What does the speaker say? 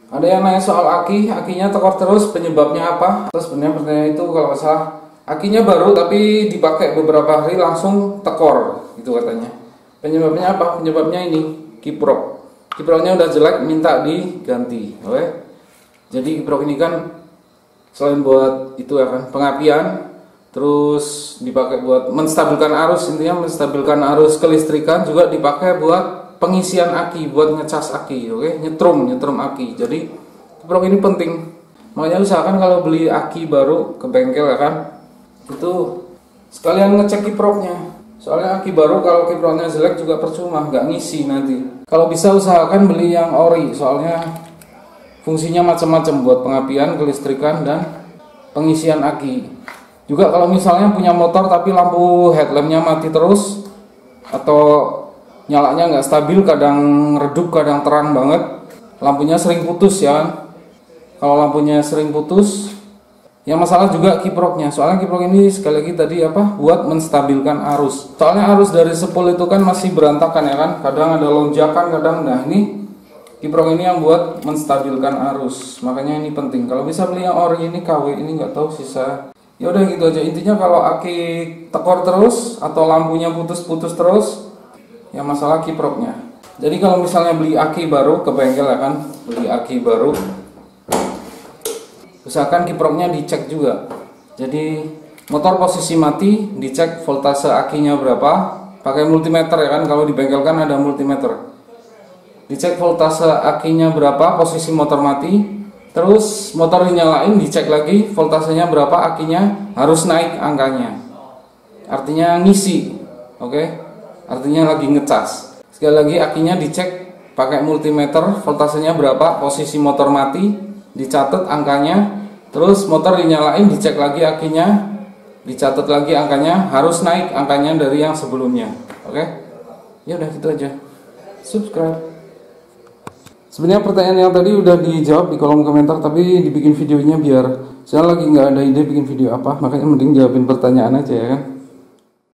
Ada yang nanya soal akinya tekor terus, penyebabnya apa? Terus sebenarnya pertanyaan itu kalau nggak salah, akinya baru tapi dipakai beberapa hari langsung tekor, gitu katanya. Penyebabnya apa? Penyebabnya ini kiprok. Kiproknya udah jelek, minta diganti. Oke? Jadi kiprok ini kan selain buat itu ya kan, pengapian, terus dipakai buat menstabilkan arus, intinya menstabilkan arus kelistrikan, juga dipakai buat pengisian aki, buat ngecas aki, oke, nyetrum aki. Jadi kiprok ini penting. Makanya usahakan kalau beli aki baru ke bengkel ya kan, itu sekalian ngecek kiproknya. Soalnya aki baru kalau kiproknya jelek juga percuma, nggak ngisi nanti. Kalau bisa usahakan beli yang ori, soalnya fungsinya macam-macam buat pengapian, kelistrikan, dan pengisian aki. Juga kalau misalnya punya motor tapi lampu headlampnya mati terus, atau nyalanya nggak stabil, kadang redup, kadang terang banget, lampunya sering putus ya. Kalau lampunya sering putus, yang masalah juga kiproknya. Soalnya kiprok ini sekali lagi tadi apa? Buat menstabilkan arus. Soalnya arus dari sepul itu kan masih berantakan ya kan. Kadang ada lonjakan, kadang nah ini kiprok ini yang buat menstabilkan arus. Makanya ini penting. Kalau bisa beli yang ori ini KW ini nggak tahu sisa. Ya udah gitu aja. Intinya kalau aki tekor terus atau lampunya putus-putus terus, yang masalah kiproknya. Jadi kalau misalnya beli aki baru ke bengkel ya kan, beli aki baru, usahakan kiproknya dicek juga. Jadi motor posisi mati, dicek voltase akinya berapa, pakai multimeter ya kan, kalau di bengkel kan ada multimeter. Dicek voltase akinya berapa, posisi motor mati, terus motor dinyalain, dicek lagi voltasenya berapa, akinya harus naik angkanya. Artinya ngisi, oke? Artinya lagi ngecas. Sekali lagi akinya dicek pakai multimeter, voltasenya berapa, posisi motor mati, dicatat angkanya, terus motor dinyalain, dicek lagi akinya, dicatat lagi angkanya, harus naik angkanya dari yang sebelumnya. Oke? Ya udah gitu aja. Subscribe. Sebenarnya pertanyaan yang tadi udah dijawab di kolom komentar, tapi dibikin videonya biar saya lagi nggak ada ide bikin video apa, makanya mending jawabin pertanyaan aja ya kan.